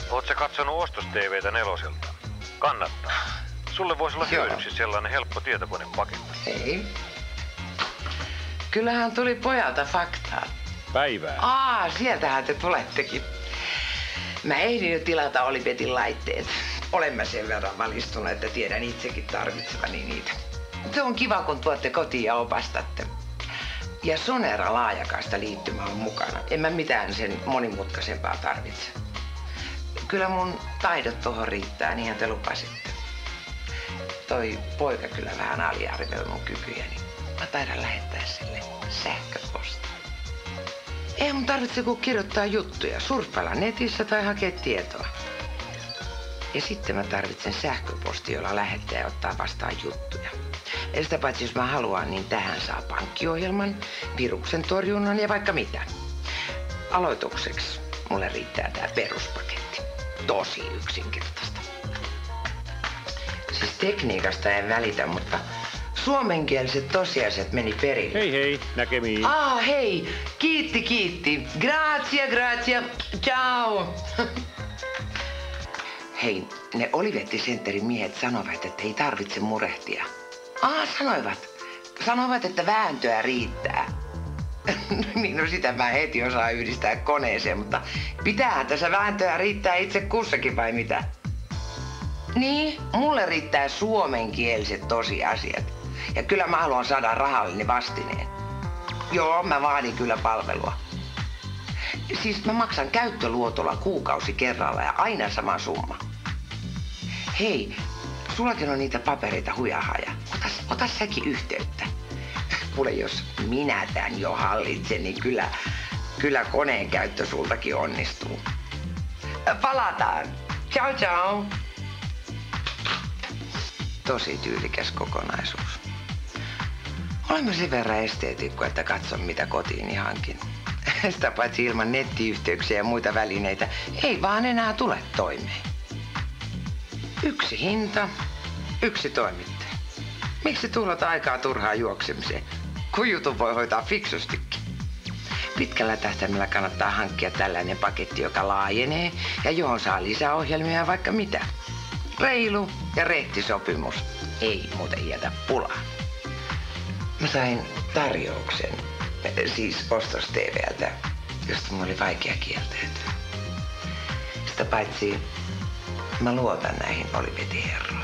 Oot sä katsonut Ostos-TVtä Neloselta? Kannattaa. Sulle voisi olla hyödyksi sellainen helppo tietokonepaketti. Ei. Kyllähän tuli pojalta faktaa. Päivää. Sieltähän te tulettekin. Mä ehdin jo tilata Olivetin laitteet. Olen mä sen verran valistunut, että tiedän itsekin tarvitsevani niitä. Se on kiva, kun tuotte kotiin ja opastatte. Ja Sonera laajakaista liittymä on mukana. En mä mitään sen monimutkaisempaa tarvitse. Kyllä mun taidot tohon riittää, niinhän te lupasitte. Toi poika kyllä vähän aliarvioi mun kykyjäni. Mä taidan lähettää sille sähköpostia. Ei mun tarvitse kuin kirjoittaa juttuja, surffailla netissä tai hakea tietoa. Ja sitten mä tarvitsen sähköpostia, jolla lähettäjä ottaa vastaan juttuja. Ja sitä paitsi jos mä haluan, niin tähän saa pankkiohjelman, viruksen torjunnan ja vaikka mitä. Aloitukseksi mulle riittää tää peruspaketti. Tosi yksinkertaista. Siis tekniikasta en välitä, mutta suomenkieliset tosiasiat meni perille. Hei, näkemiin. Hei, kiitti. Grazie. Ciao. Hei, ne Olivetti Centerin miehet sanoivat, että ei tarvitse murehtia. Sanoivat, että vääntöä riittää. Niin, no sitä mä heti osaan yhdistää koneeseen, mutta pitäähän tässä vääntöä riittää itse kussakin vai mitä? Niin, mulle riittää suomenkieliset tosiasiat. Ja kyllä mä haluan saada rahalleni vastineen. Joo, mä vaadin kyllä palvelua. Siis mä maksan käyttöluotolla kuukausi kerralla ja aina sama summa. Hei, sullakin on niitä papereita hujahaja. Ota säkin yhteyttä. Kuule, jos minä tän jo hallitsen, niin kyllä koneen käyttö sultakin onnistuu. Palataan. Ciao. Tosi tyylikäs kokonaisuus. Olemme sen verran esteetikko, että katson mitä kotiini hankin. Sitä paitsi ilman nettiyhteyksiä ja muita välineitä ei vaan enää tule toimeen. Yksi hinta, yksi toimittaja. Miksi tuhlata aikaa turhaan juoksemiseen, kun jutun voi hoitaa fiksustikin? Pitkällä tähtäimellä kannattaa hankkia tällainen paketti, joka laajenee ja johon saa lisäohjelmia ja vaikka mitä. Reilu ja rehti sopimus ei muuten jätä pulaa. Mä sain tarjouksen, siis Ostos-TVltä, josta mulla oli vaikea kieltäytyä. Sitä paitsi mä luotan näihin Olivetin herroihin.